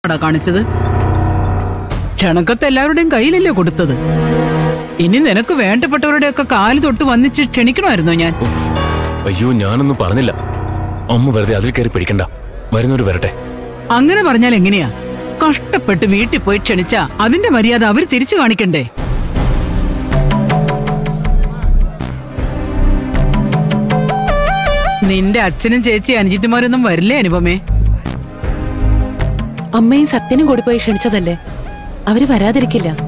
കാണിച്ചത്. ക്ഷണക്കത്ത് എല്ലാവരുടെയും കയ്യിലല്ലേ കൊടുത്തത്. ഇനി നിനക്ക് വേണ്ടപ്പെട്ടവരുടെയൊക്കെ കാല് തൊട്ട് വന്നിച്ച് ക്ഷണിക്കണമായിരുന്നോ ഞാൻ? അയ്യോ, ഞാനൊന്നും പറഞ്ഞില്ല. അമ്മ വെറുതെ അതിൽ കയറി പിടിക്കണ്ട. വരുന്നവര് വരട്ടെ. അങ്ങനെ പറഞ്ഞാൽ എങ്ങനെയാ? കഷ്ടപ്പെട്ട് വീട്ടിൽ പോയി ക്ഷണിച്ചാ അതിന്റെ മര്യാദ അവര് തിരിച്ചു കാണിക്കണ്ടേ? നിന്റെ അച്ഛനും ചേച്ചി അനുജിത്തുമാരൊന്നും വരില്ലേ അനുപമേ? അമ്മയും സത്യനും കൂടി പോയി ക്ഷണിച്ചതല്ലേ, അവര് വരാതിരിക്കില്ല.